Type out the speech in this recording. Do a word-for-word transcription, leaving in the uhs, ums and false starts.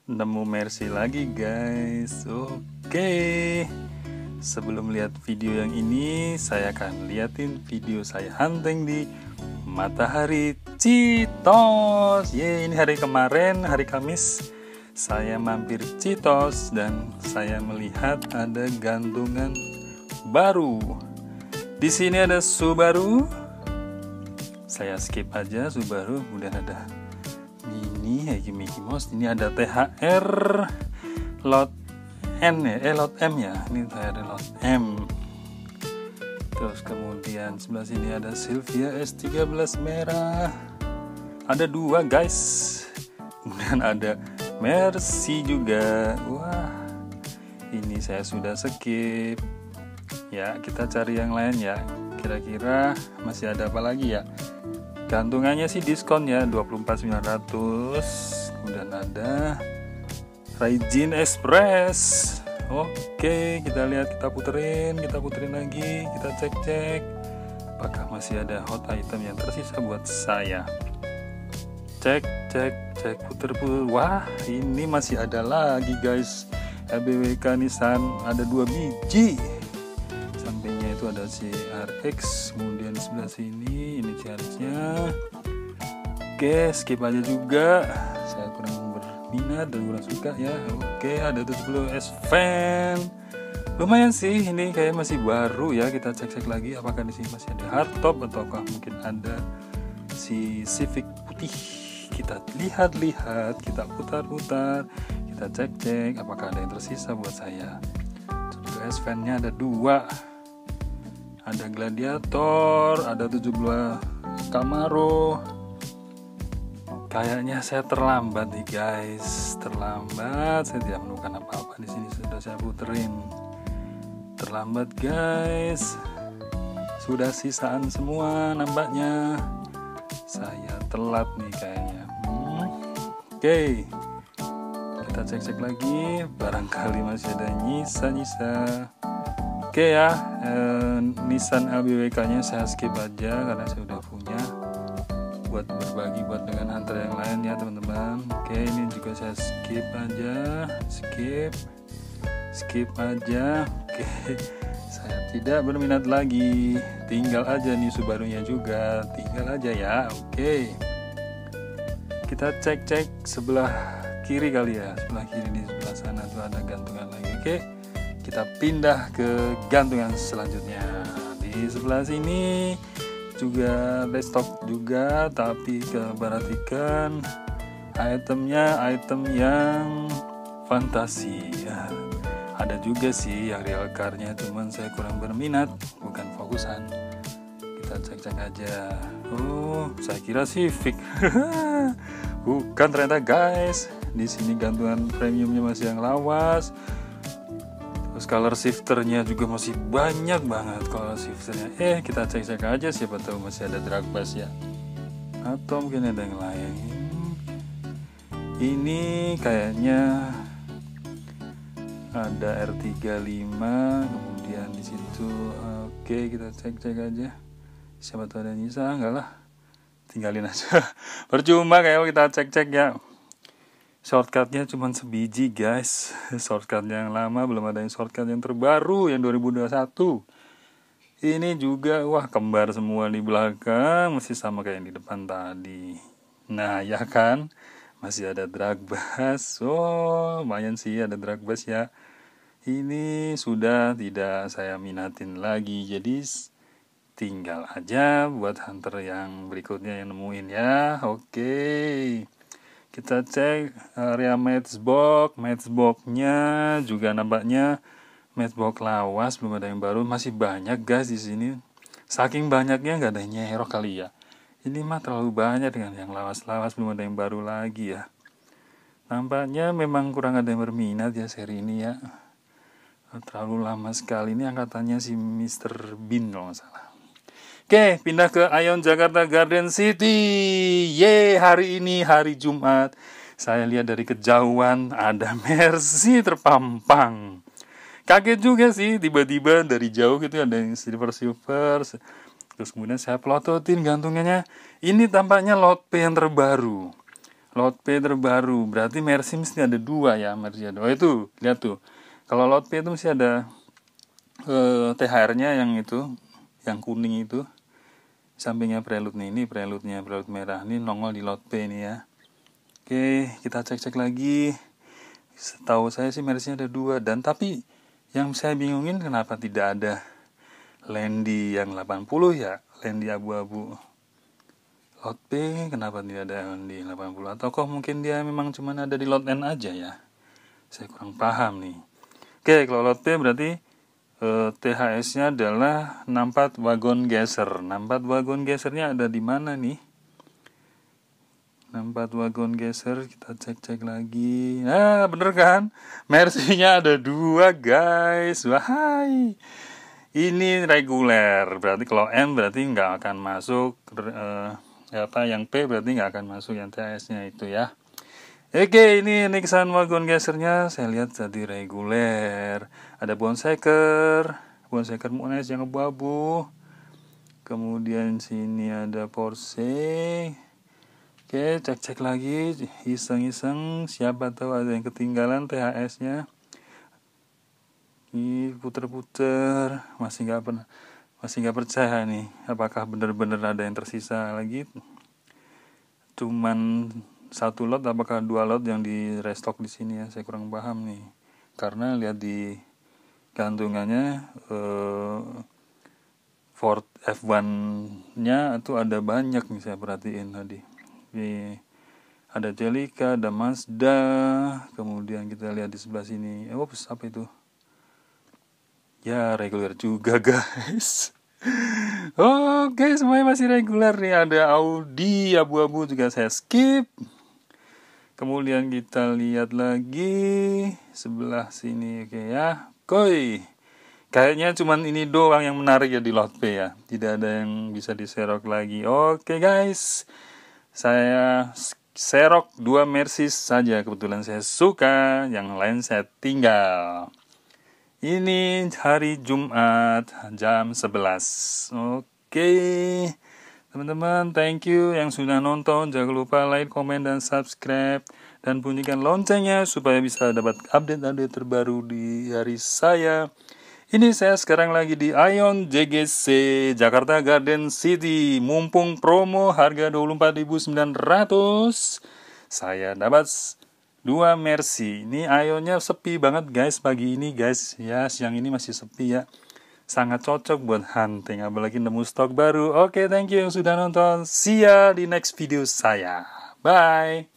nemu Mercy lagi guys. Oke, sebelum lihat video yang ini, saya akan liatin video saya hunting di Matahari Citos. Ye, ini hari kemarin, hari Kamis, saya mampir Citos dan saya melihat ada gantungan baru. Di sini ada Subaru. Saya skip aja Subaru, kemudian ada Mini, ya Mickey Mouse. Ini ada T H R lot N ya, eh lot M ya. Ini T H R lot M. Terus kemudian sebelah sini ada Silvia S tiga belas merah. Ada dua guys. Kemudian ada Mercy juga. Wah, ini saya sudah skip. Ya, kita cari yang lain ya. Kira-kira masih ada apa lagi ya? Gantungannya sih diskon ya, dua puluh empat ribu sembilan ratus. Kemudian ada Raijin Express. Oke, kita lihat, kita puterin, kita puterin lagi, kita cek-cek apakah masih ada hot item yang tersisa buat saya. Cek, cek, cek, puter-puter. Wah, ini masih ada lagi guys. A B W K Nissan ada dua biji. Sampingnya itu ada C R X, kemudian sebelah sini ini C R X-nya. Oke, skip aja juga. Saya kurang berminat dan kurang suka ya. Oke, ada tujuh puluh S Fan. Lumayan sih, ini kayak masih baru ya. Kita cek-cek lagi apakah di sini masih ada hardtop ataukah mungkin ada si Civic putih. Kita lihat-lihat, kita putar-putar, kita cek-cek apakah ada yang tersisa buat saya. tujuh puluh S Fan-nya ada dua. Ada Gladiator, ada tujuh belas Camaro. Kayaknya saya terlambat nih guys, terlambat. Saya tidak menemukan apa-apa di sini, sudah saya puterin. Terlambat guys. Sudah sisaan semua nampaknya. Saya telat nih kayaknya. Hmm. Oke. Kita cek-cek lagi, barangkali masih ada nyisa-nyisa. Oke ya, eh, Nissan A B W K-nya saya skip aja karena saya udah punya, buat berbagi buat dengan hunter yang lain ya teman-teman. Oke, ini juga saya skip aja, skip, skip aja. Oke, saya tidak berminat lagi, tinggal aja nih Subarunya juga, tinggal aja ya. Oke, kita cek-cek sebelah kiri kali ya, sebelah kiri di sebelah sana tuh ada gantungan lagi. Oke, kita pindah ke gantungan selanjutnya. Di sebelah sini juga restock juga, tapi keperhatikan itemnya item yang fantasi ya. Ada juga sih yang real car-nya, cuman saya kurang berminat, bukan fokusan. Kita cek-cek aja. Oh, saya kira Civic. Bukan ternyata guys. Di sini gantungan premiumnya masih yang lawas. Terus color shifternya juga masih banyak banget color shifternya. Eh, kita cek-cek aja, siapa tahu masih ada drag bus ya. Atau mungkin ada yang lain. Ini kayaknya ada R tiga puluh lima, kemudian di situ. Oke, kita cek-cek aja. Siapa tahu ada nyisa, enggak lah. Tinggalin aja. Percuma kayak kita cek-cek ya. Shortcutnya cuma sebiji guys. Shortcut yang lama, belum ada yang shortcut yang terbaru yang dua ribu dua puluh satu. Ini juga wah kembar semua di belakang, masih sama kayak yang di depan tadi. Nah ya kan, masih ada drag bus. Oh lumayan sih ada drag bus ya. Ini sudah tidak saya minatin lagi, jadi tinggal aja buat hunter yang berikutnya yang nemuin ya. Oke, kita cek area matchbox. Matchbox-nya juga nampaknya matchbox lawas, belum ada yang baru. Masih banyak guys di sini. Saking banyaknya nggak ada yang nyerok kali ya. Ini mah terlalu banyak dengan yang lawas-lawas, belum ada yang baru lagi ya. Nampaknya memang kurang ada yang berminat ya seri ini ya. Terlalu lama sekali. Ini angkatannya si mister Bean kalau nggak salah. Oke, pindah ke Ion Jakarta Garden City. Ye, hari ini hari Jumat. Saya lihat dari kejauhan ada Mercy terpampang. Kaget juga sih, tiba-tiba dari jauh gitu ada yang silver-silver. Terus kemudian saya pelototin gantungannya. Ini tampaknya lot P yang terbaru. Lot P terbaru, berarti Mercy mesti ada dua ya, Mercy ada. Oh itu, lihat tuh. Kalau Lot P itu mesti ada eh, T H R-nya yang itu, yang kuning itu. Sampingnya prelude nih, ini prelude-nya, prelude merah. Ini nongol di Lot P ini ya. Oke, kita cek-cek lagi. Setahu saya sih Mercy ada dua. Dan tapi yang saya bingungin kenapa tidak ada Landy yang delapan puluh ya, Landy abu-abu. Lot P kenapa tidak ada di delapan puluh? Atau kok mungkin dia memang cuma ada di lot N aja ya? Saya kurang paham nih. Oke, kalau lot P berarti eh, T H S-nya adalah enam puluh empat wagon geser. enam puluh empat wagon gesernya ada di mana nih? enam puluh empat wagon geser, kita cek-cek lagi. Nah, bener kan? Mercy-nya ada dua, guys. Wahai. Ini reguler. Berarti kalau M berarti nggak akan masuk. Eh, apa yang P berarti nggak akan masuk yang T H S-nya itu ya. Oke, ini Nixon wagon gesernya saya lihat tadi reguler. Ada Bonseker, Bonseker Munes yang abu-abu. Kemudian sini ada Porsche. Oke, cek-cek lagi, iseng-iseng, siapa tahu ada yang ketinggalan T H S-nya. Ini puter-puter, masih nggak pernah. Masih nggak percaya nih, apakah benar-benar ada yang tersisa lagi? Cuman satu lot, apakah dua lot yang di restock di sini ya? Saya kurang paham nih, karena lihat di gantungannya eh, Ford F satu-nya itu ada banyak nih, saya perhatiin tadi. Ini ada Celica, ada Mazda, kemudian kita lihat di sebelah sini. Eh, ups, apa itu? Ya, reguler juga, guys. Oke, semuanya masih reguler nih. Ada Audi abu-abu juga saya skip. Kemudian kita lihat lagi sebelah sini, oke ya. Koi. Kayaknya cuman ini doang yang menarik ya di lot P ya. Tidak ada yang bisa diserok lagi. Oke, guys. Saya serok dua Mercy saja. Kebetulan saya suka, yang lain saya tinggal. Ini hari Jumat jam sebelas. Oke, teman-teman, thank you yang sudah nonton. Jangan lupa like, komen, dan subscribe. Dan bunyikan loncengnya supaya bisa dapat update-update terbaru di hari saya. Ini saya sekarang lagi di Ion J G C Jakarta Garden City. Mumpung promo harga dua puluh empat ribu sembilan ratus. Saya dapat dua Mercy. Ini Ionnya sepi banget guys pagi ini guys. Ya, siang ini masih sepi ya. Sangat cocok buat hunting, apalagi nemu stok baru. Oke, thank you yang sudah nonton. See ya di next video saya. Bye.